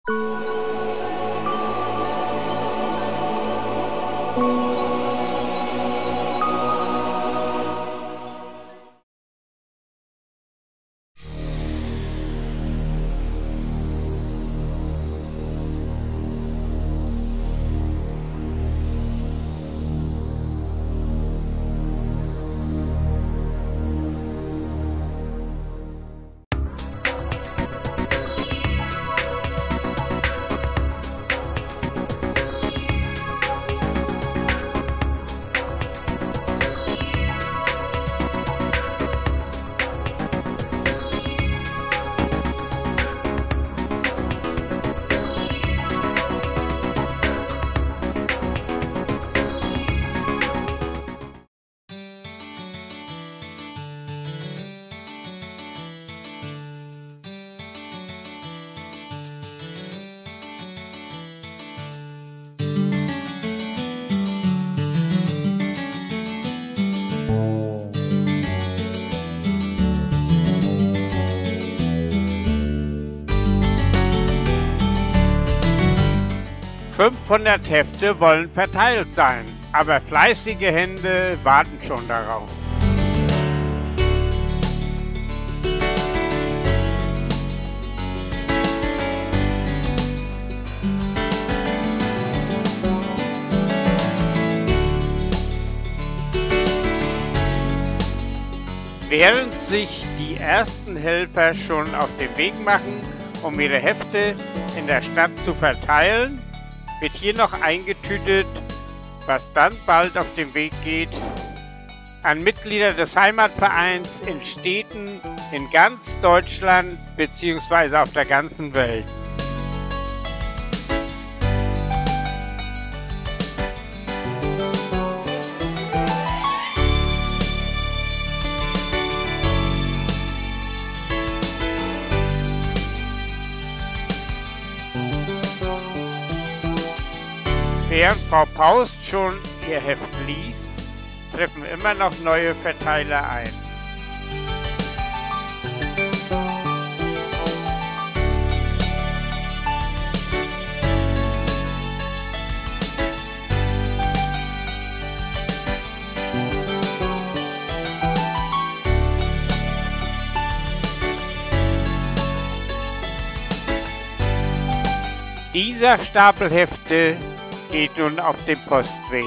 ...500 Hefte wollen verteilt sein, aber fleißige Hände warten schon darauf. Während sich die ersten Helfer schon auf den Weg machen, um ihre Hefte in der Stadt zu verteilen, wird hier noch eingetütet, was dann bald auf den Weg geht, an Mitglieder des Heimatvereins in Städten in ganz Deutschland bzw. auf der ganzen Welt. Während Frau Paust schon ihr Heft liest, treffen immer noch neue Verteiler ein. Dieser Stapel Hefte geht nun auf den Postweg.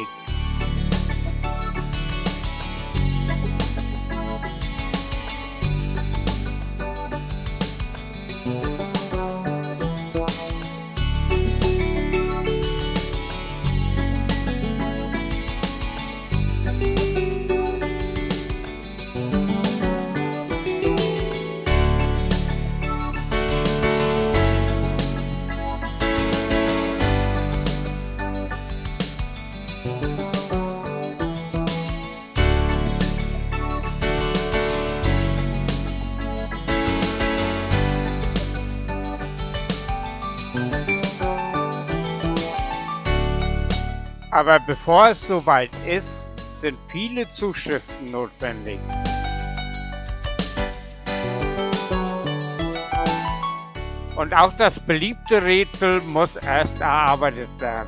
Aber bevor es soweit ist, sind viele Zuschriften notwendig. Und auch das beliebte Rätsel muss erst erarbeitet werden.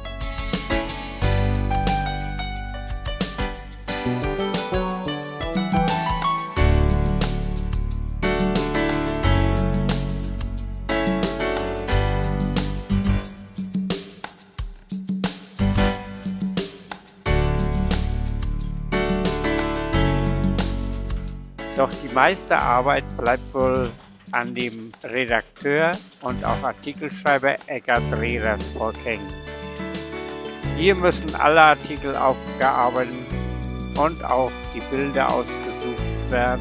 Doch die meiste Arbeit bleibt wohl an dem Redakteur und auch Artikelschreiber Eckart Rehrers vorhängen. Hier müssen alle Artikel aufgearbeitet und auch die Bilder ausgesucht werden.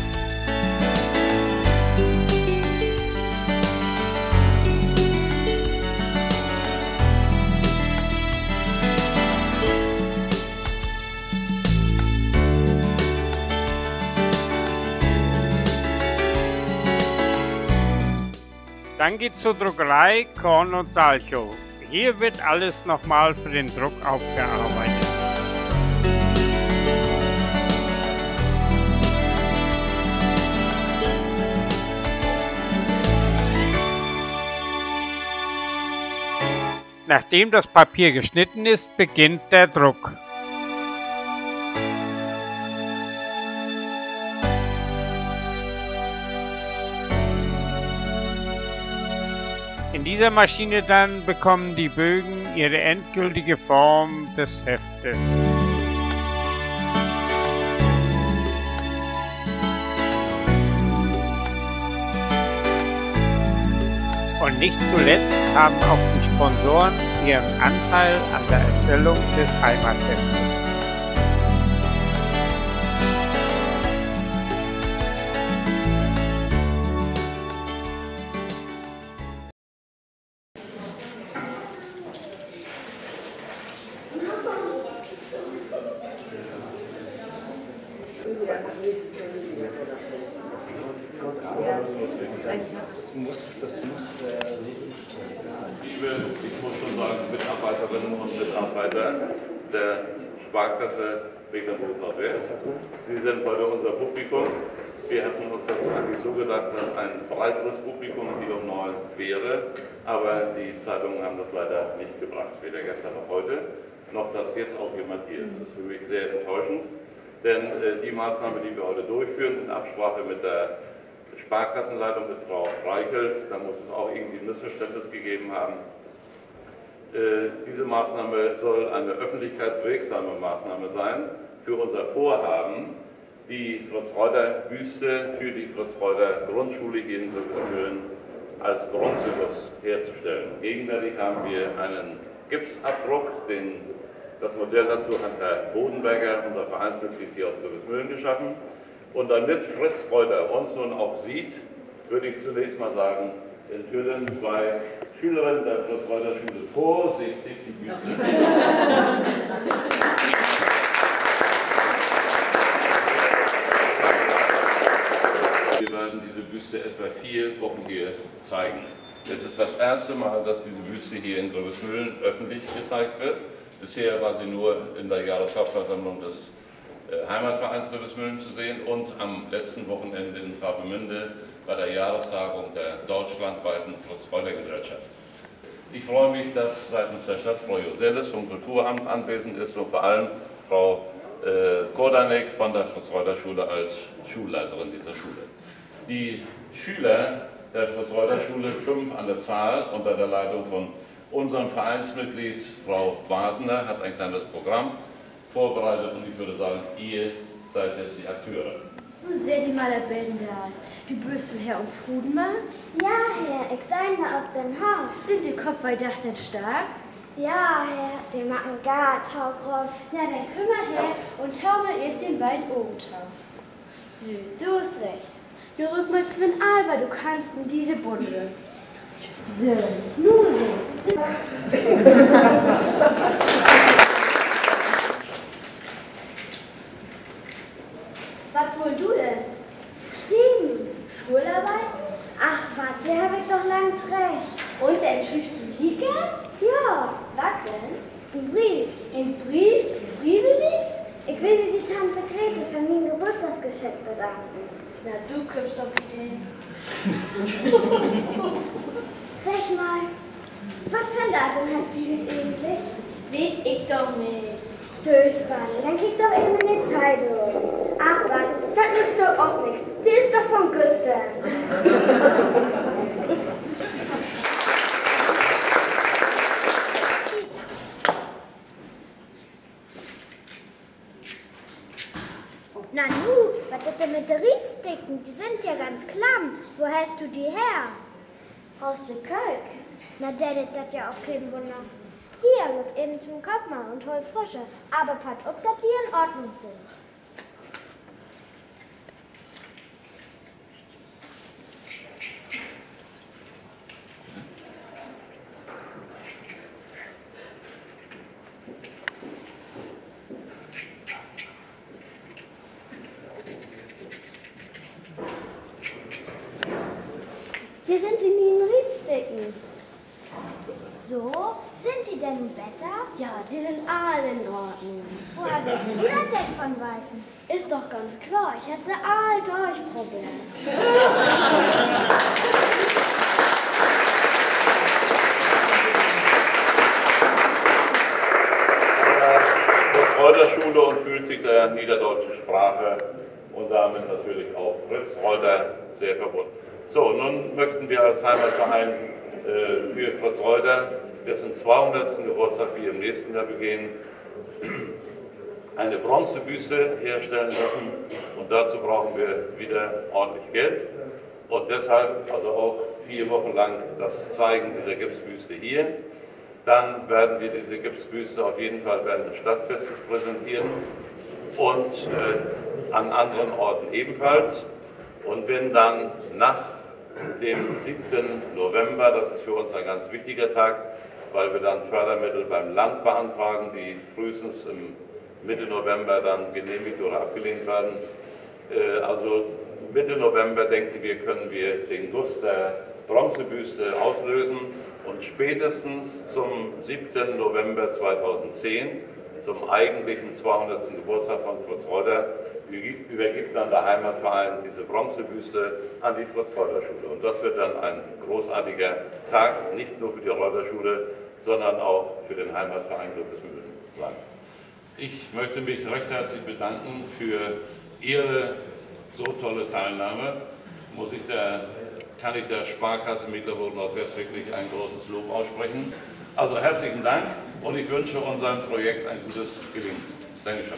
Dann geht's zur Druckerei Korn und Salchow. Hier wird alles nochmal für den Druck aufgearbeitet. Nachdem das Papier geschnitten ist, beginnt der Druck. In dieser Maschine dann bekommen die Bögen ihre endgültige Form des Heftes. Und nicht zuletzt haben auch die Sponsoren ihren Anteil an der Erstellung des Heimatheftes. Ich muss schon sagen, Mitarbeiterinnen und Mitarbeiter der Sparkasse Mecklenburg-Nordwest. Sie sind heute unser Publikum. Wir hatten uns das eigentlich so gedacht, dass ein breiteres Publikum hier um 9 wäre, aber die Zeitungen haben das leider nicht gebracht, weder gestern noch heute, noch dass jetzt auch jemand hier ist. Das ist für mich sehr enttäuschend, denn die Maßnahme, die wir heute durchführen, in Absprache mit der Sparkassenleitung, mit Frau Reichelt, da muss es auch irgendwie ein Missverständnis gegeben haben. Diese Maßnahme soll eine öffentlichkeitswirksame Maßnahme sein für unser Vorhaben, die Fritz-Reuter-Büste für die Fritz-Reuter-Grundschule hier in Gröbesmühlen als Bronzeguss herzustellen. Gegenwärtig haben wir einen Gipsabdruck, das Modell dazu hat Herr Bodenberger, unser Vereinsmitglied hier aus Gröbesmühlen, geschaffen. Und damit Fritz Reuter uns nun auch sieht, würde ich zunächst mal sagen, enthüllen 2 Schülerinnen der Fritz Reuter Schule vorsichtig die Büste. Wir werden diese Büste etwa 4 Wochen hier zeigen. Es ist das erste Mal, dass diese Büste hier in Gröbesmühlen öffentlich gezeigt wird. Bisher war sie nur in der Jahreshauptversammlung des Heimatvereins Gröbesmühlen zu sehen und am letzten Wochenende in Travemünde bei der Jahrestagung der deutschlandweiten Fritz-Reuter-Gesellschaft. Ich freue mich, dass seitens der Stadt Frau Joselles vom Kulturamt anwesend ist und vor allem Frau Kordanek von der Fritz-Reuter-Schule als Schulleiterin dieser Schule. Die Schüler der Fritz-Reuter-Schule, 5 an der Zahl, unter der Leitung von unserem Vereinsmitglied Frau Wasner, hat ein kleines Programm vorbereitet und ich würde sagen, ihr seid jetzt die Akteure. Nu seht ihr mal der Bilden da. Du bist Herr und Frudenmann? Ja, Herr, ich deine auf den Haus. Sind die Kopf bei Dach denn stark? Ja, Herr, die machen gar Taugroff. Na, dann kümmer her und tau mal erst den beiden Obentau. So ist recht. Du rück mal Sven Alba, du kannst in diese Bunde. So, nu so. Was wollt du denn? Schrieben. Schularbeiten? Ach, warte, hab ich doch lang recht. Und dann schriebst du Likas? Ja, Was denn? ein Brief. Ein Brief? Freiwillig? Ich will mir die Tante Grete für mein Geburtstagsgeschenk bedanken. Na, du kriegst doch Ideen. Sag mal, was für ein Datum hat die eigentlich? Weet ich doch nicht. Dösmann, dann kick doch eben in die Zeitung. Ach, warte, das nützt doch auch nichts. Sie ist doch von Güstern. Na nu, was ist denn mit den Riedsticken? Die sind ja ganz klamm. Wo hast du die her? Aus der Kölk. Na, der ist das ja auch kein Wunder. Hier, look eben zum Kaufmann und hol frische. Aber pass ob, dass die in Ordnung sind. Hier sind die Nienriedsticken. So, sind die denn besser? Ja, die sind alle in Ordnung. Woher willst du das denn von Weitem? Ist doch ganz klar, ich hätte sie all durchprobiert. fühlt sich der niederdeutschen Sprache und damit natürlich auch Fritz Reuter sehr verbunden. So, nun möchten wir als Heimatverein für Fritz Reuter, dessen 200. Geburtstag wir im nächsten Jahr begehen, eine Bronzebüste herstellen lassen und dazu brauchen wir wieder ordentlich Geld und deshalb also auch 4 Wochen lang das Zeigen dieser Gipsbüste hier. Dann werden wir diese Gipsbüste auf jeden Fall während des Stadtfestes präsentieren und an anderen Orten ebenfalls. Und wenn dann nach dem 7. November, das ist für uns ein ganz wichtiger Tag, weil wir dann Fördermittel beim Land beantragen, die frühestens im Mitte November dann genehmigt oder abgelehnt werden. Also Mitte November denken wir, können wir den Guss der Bronzebüste auslösen und spätestens zum 7. November 2010, zum eigentlichen 200. Geburtstag von Fritz Reuter, übergibt dann der Heimatverein diese Bronzebüste an die Fritz-Reuter-Schule. Und das wird dann ein großartiger Tag, nicht nur für die Reuter-Schule, sondern auch für den Heimatverein Gröbesmühlen sein. Ich möchte mich recht herzlich bedanken für Ihre so tolle Teilnahme. Kann ich der Sparkasse Mecklenburg-Nordwest wirklich ein großes Lob aussprechen. Also herzlichen Dank und ich wünsche unserem Projekt ein gutes Gelingen. Dankeschön.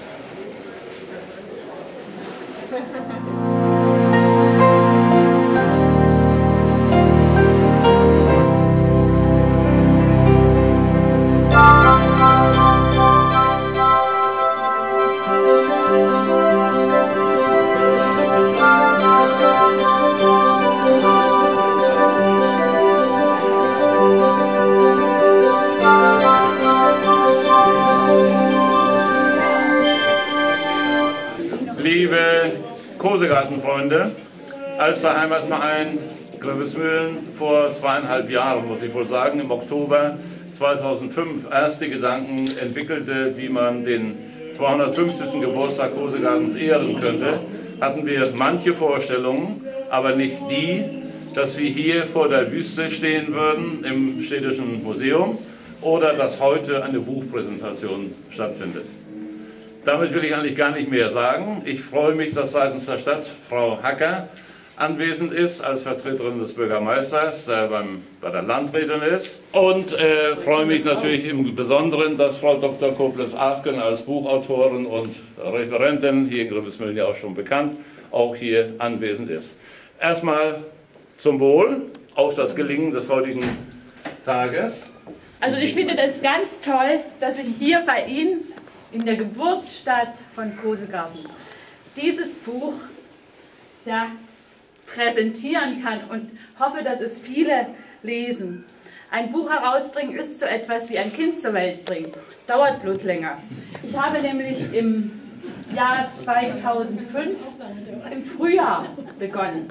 Liebe Kosegartenfreunde, als der Heimatverein Gröbesmühlen vor 2,5 Jahren, muss ich wohl sagen, im Oktober 2005 erste Gedanken entwickelte, wie man den 250. Geburtstag Kosegartens ehren könnte, hatten wir manche Vorstellungen, aber nicht die, dass wir hier vor der Büste stehen würden im Städtischen Museum oder dass heute eine Buchpräsentation stattfindet. Damit will ich eigentlich gar nicht mehr sagen. Ich freue mich, dass seitens der Stadt Frau Hacker anwesend ist, als Vertreterin des Bürgermeisters, der bei der Landrätin ist. Und freue mich natürlich im Besonderen, dass Frau Dr. Koblenz-Afgen als Buchautorin und Referentin, hier in Gröbesmühlen ja auch schon bekannt, auch hier anwesend ist. Erstmal zum Wohl auf das Gelingen des heutigen Tages. Also ich finde das ganz toll, dass ich hier bei Ihnen in der Geburtsstadt von Kosegarten dieses Buch ja, präsentieren kann und hoffe, dass es viele lesen. Ein Buch herausbringen ist so etwas wie ein Kind zur Welt bringen. Es dauert bloß länger. Ich habe nämlich im Jahr 2005 im Frühjahr begonnen,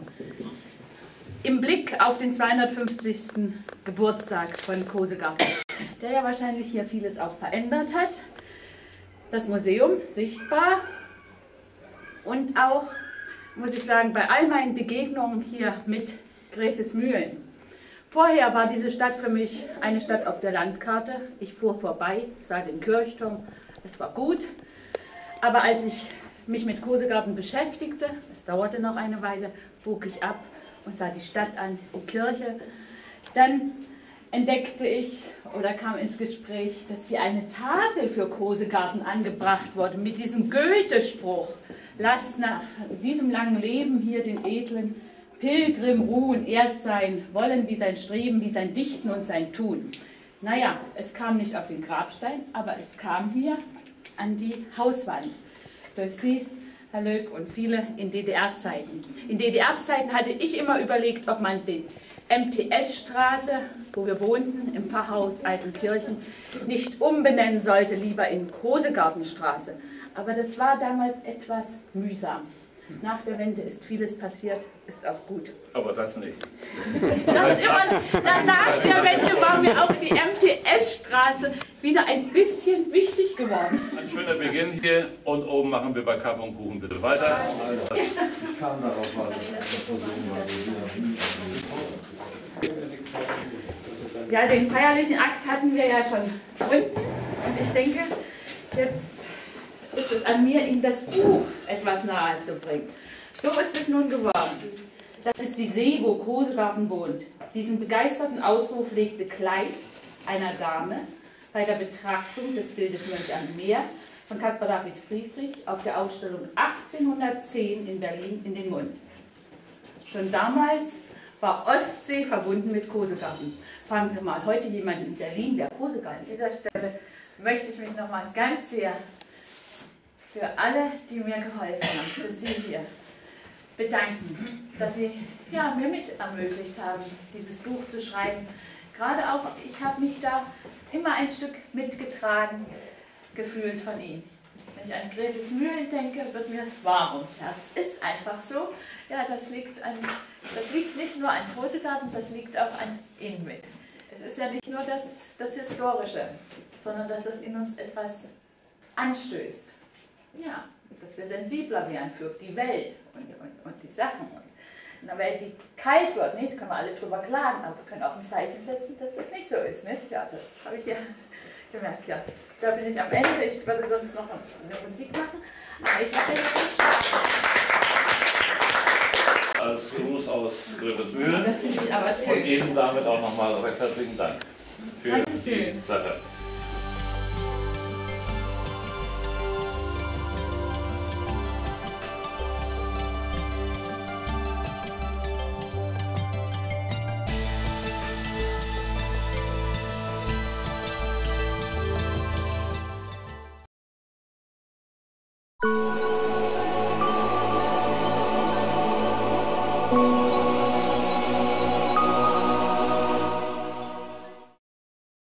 im Blick auf den 250. Geburtstag von Kosegarten, der ja wahrscheinlich hier vieles auch verändert hat. Das Museum sichtbar und auch, muss ich sagen, bei all meinen Begegnungen hier mit Gröbesmühlen. Vorher war diese Stadt für mich eine Stadt auf der Landkarte. Ich fuhr vorbei, sah den Kirchturm, es war gut. Aber als ich mich mit Kosegarten beschäftigte, es dauerte noch eine Weile, bog ich ab und sah die Stadt an, die Kirche. Dann entdeckte ich oder kam ins Gespräch, dass hier eine Tafel für Kosegarten angebracht wurde mit diesem Goethe-Spruch: Lasst nach diesem langen Leben hier den edlen Pilgrim ruhen, ehrt sein Wollen wie sein Streben, wie sein Dichten und sein Tun. Naja, es kam nicht auf den Grabstein, aber es kam hier an die Hauswand. Durch Sie, Herr Löck, und viele in DDR-Zeiten. In DDR-Zeiten hatte ich immer überlegt, ob man den MTS-Straße, wo wir wohnten, im Pfarrhaus Altenkirchen, nicht umbenennen sollte, lieber in Kosegartenstraße. Aber das war damals etwas mühsam. Nach der Wende ist vieles passiert, ist auch gut. Aber das nicht. Nach der Wende war mir auch die MTS-Straße wieder ein bisschen wichtig geworden. Ein schöner Beginn hier und oben machen wir bei Kaffee und Kuchen bitte weiter. Ich kam darauf mal, Ja, den feierlichen Akt hatten wir ja schon unten und ich denke, jetzt ist ist es an mir, Ihnen das Buch etwas nahe zu bringen. So ist es nun geworden. Das ist die See, wo Kosegarten wohnt. Diesen begeisterten Ausruf legte Kleist einer Dame bei der Betrachtung des Bildes Mönch am Meer von Caspar David Friedrich auf der Ausstellung 1810 in Berlin in den Mund. Schon damals war Ostsee verbunden mit Kosegarten. Fragen Sie mal heute jemanden in Berlin, der Kosegarten. An dieser Stelle möchte ich mich nochmal ganz sehr für alle, die mir geholfen haben, für Sie hier bedanken, dass Sie mir mit ermöglicht haben, dieses Buch zu schreiben. Gerade auch, ich habe mich da immer ein Stück mitgetragen gefühlt von Ihnen. Wenn ich an Grevesmühlen denke, wird mir das warm ums Herz. Ist einfach so. Ja, das liegt nicht nur an Kosegarten, das liegt auch an Ihnen mit. Es ist ja nicht nur das Historische, sondern dass das in uns etwas anstößt. Ja, dass wir sensibler werden für die Welt und die Sachen. Und in einer Welt, die kalt wird, nicht? Können wir alle drüber klagen, aber wir können auch ein Zeichen setzen, dass das nicht so ist. Nicht? Ja, das habe ich ja gemerkt. Ja. Da bin ich am Ende. Ich würde sonst noch eine Musik machen, aber ich habe jetzt Spaß. Als Gruß aus Grevesmühlen Das finde ich aber schön. und Ihnen damit auch nochmal recht herzlichen Dank für Dankeschön. die Sache.